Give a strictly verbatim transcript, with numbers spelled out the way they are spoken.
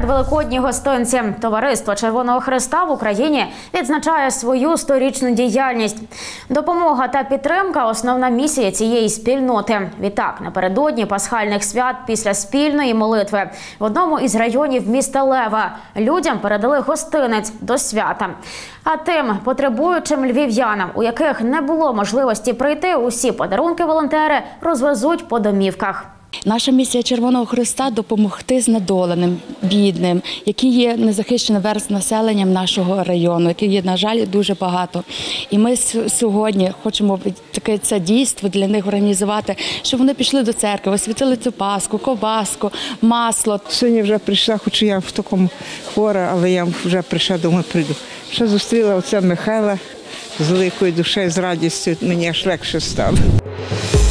великодні гостинці. Товариство Червоного Хреста в Україні відзначає свою сторічну діяльність. Допомога та підтримка – основна місія цієї спільноти. Відтак, напередодні пасхальних свят після спільної молитви в одному із районів міста Лева людям передали гостинець до свята. А тим потребуючим львів'янам, у яких не було можливості прийти, усі подарунки волонтери розвезуть по домівках. Наша місія Червоного Хреста – допомогти знедоленим, бідним, які є незахищеним верств населення нашого району, які є, на жаль, дуже багато. І ми сьогодні хочемо таке це дійство для них організувати, щоб вони пішли до церкви, освятили цю паску, ковбаску, масло. Сьогодні вже прийшла, хоч я в такому хвора, але я вже прийшла, думаю, прийду. Ще зустріла оця Михайла з великою душею, з радістю, мені аж легше стало.